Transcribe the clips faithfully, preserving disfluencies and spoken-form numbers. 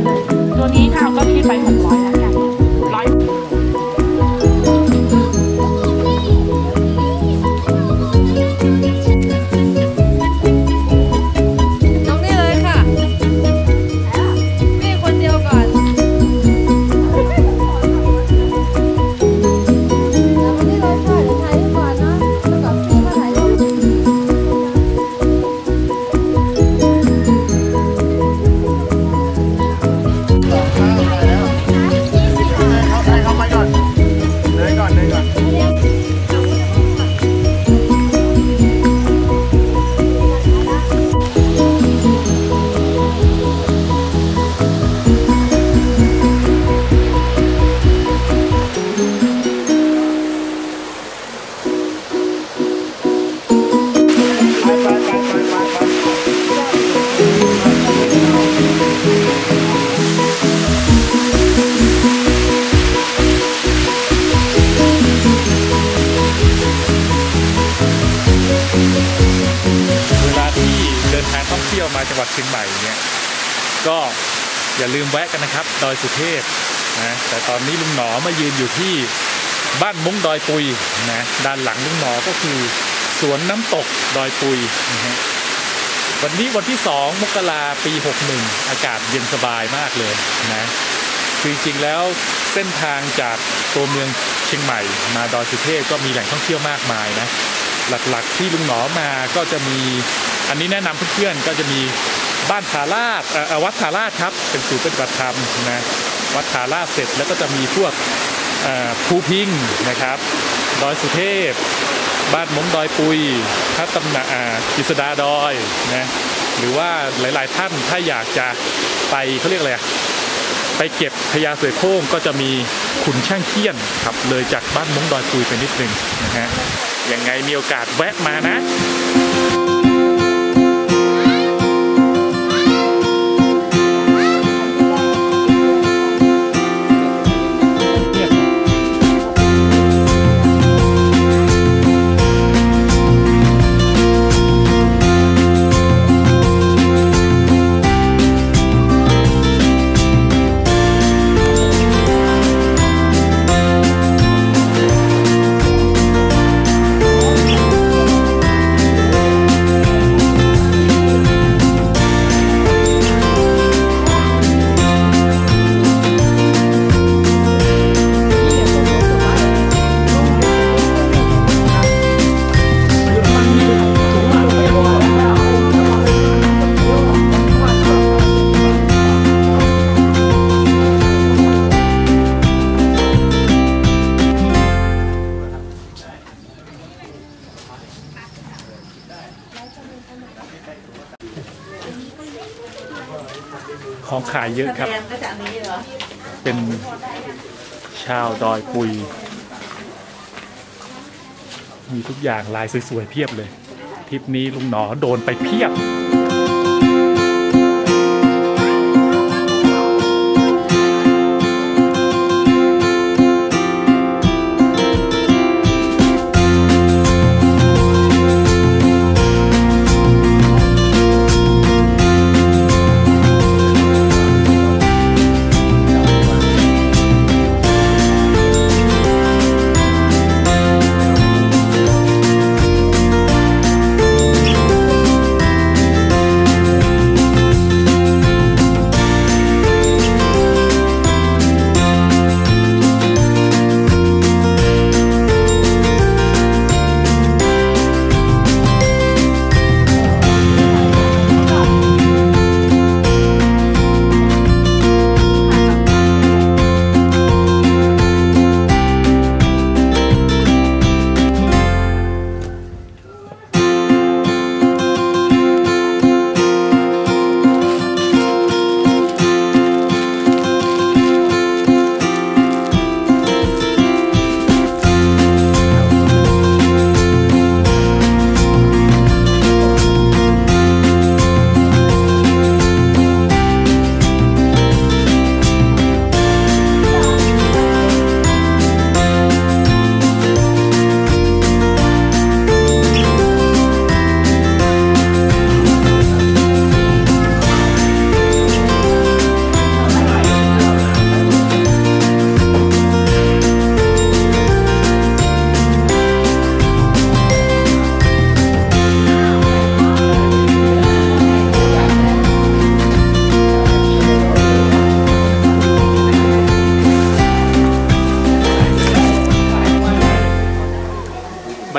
ตัวนี้ถ้าเอาก็คิดไปหกร้อยแล้วกันร้อยมาจังหวัดเชียงใหม่เนี่ยก็อย่าลืมแวะกันนะครับดอยสุเทพนะแต่ตอนนี้ลุงหนอมายืนอยู่ที่บ้านมุ้งดอยปุยนะด้านหลังลุงหนอก็คือสวนน้ำตกดอยปุยนะฮะวันนี้วันที่สองมกราปีหกสิบเอ็ดอากาศเย็นสบายมากเลยนะคือจริงๆแล้วเส้นทางจากตัวเมืองเชียงใหม่มาดอยสุเทพก็มีแหล่งท่องเที่ยวมากมายนะหลักๆที่ลุงหนอมาก็จะมีอันนี้แนะนำเพื่อนๆก็จะมีบ้านผาลาดวัดผาลาดครับเป็นศูนย์ปฏิบัติธรรมนะวัดผาลาดเสร็จแล้วก็จะมีพวกภูพิงนะครับดอยสุเทพบ้านมุ้งดอยปุยพระตำหนักกฤษดาดอยนะหรือว่าหลายๆท่านถ้าอยากจะไปเขาเรียกอะไรไปเก็บพญาเสือโคร่งก็จะมีขุนช่างเขี้ยนครับเลยจากบ้านมุ้งดอยปุยไปนิดนึงนะฮะยังไงมีโอกาสแวะมานะของขายเยอะครับเป็นชาวดอยปุยมีทุกอย่างลายสวยๆเพียบเลยทริปนี้ลุงหนอโดนไปเพียบ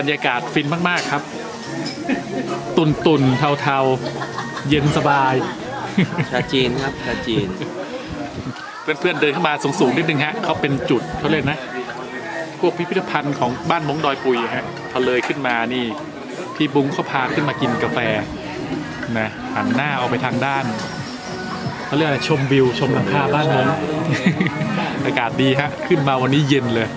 รยากาศฟินมากๆครับ ตุนตุนเทาเทาเย็นสบายชาจีนครับชาจีนเพื่อนๆเดินเข้ามาสูงๆนิดนึงฮะเขาเป็นจุดเขาเรียกนะพวกพิพิธภัณฑ์ของบ้านมงดอยปุยฮะพอเลยขึ้นมานี่พี่บุ้งเขาพาขึ้นมากินกาแฟนะหันหน้าออกไปทางด้านเขาเรียกอะไรชมวิวชมหลังคาบ้านมง อากาศดีฮะขึ้นมาวันนี้เย็นเลย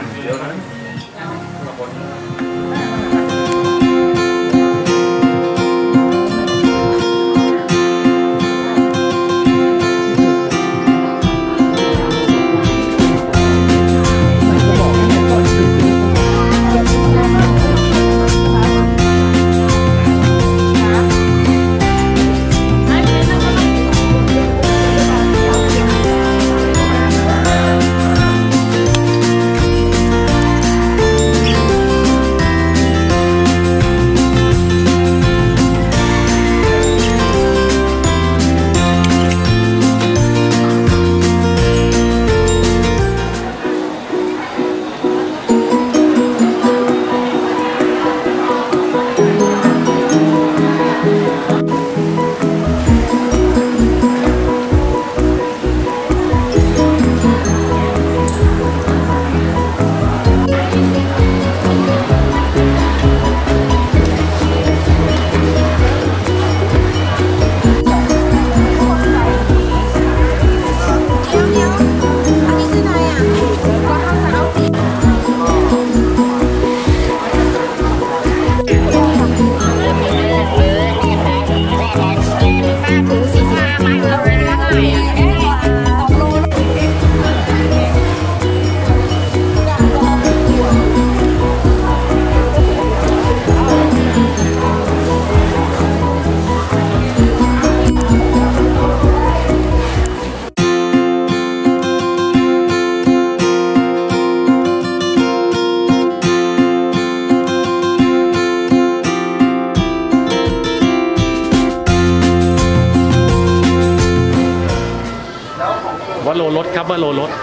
วัดโลรถครับวัดโลรถ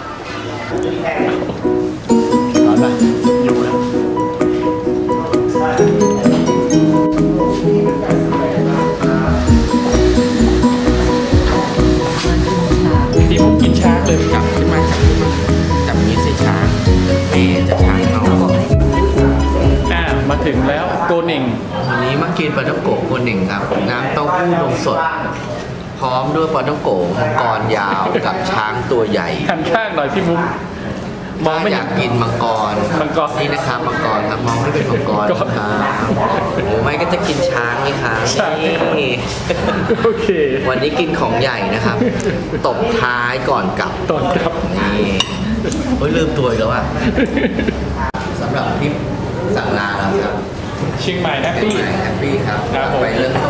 เอาละอยู่แล้วพี่มุกกินช้างเลยจับขึ้นมาจับขึ้นมาจับนี้ใส่ช้างเมย์จะช้างเมาอ่ามาถึงแล้วโกหนึ่งวันนี้มากินปลาท่องโกะโกหนึ่งครับน้ำเต้าหู้นมสดพร้อมด้วยปลาท่องโกะมังกรยาวกับช้างตัวใหญ่หันข้างหน่อยพี่มุ้งมองไม่อยากกินมังกรมังกรนี่นะครับมังกรครับมองไม่เป็นมังกรครับหรือไม่ก็จะกินช้างนี่ครับนี่โอเควันนี้กินของใหญ่นะครับตบท้ายก่อนกลับตอนกลับนี่โอ้ยลืมตัวอีกแล้วอ่ะสำหรับทริปสั่งลาเราครับเชียงใหม่แฮปปี้แฮปปี้ครับไปเรื่อง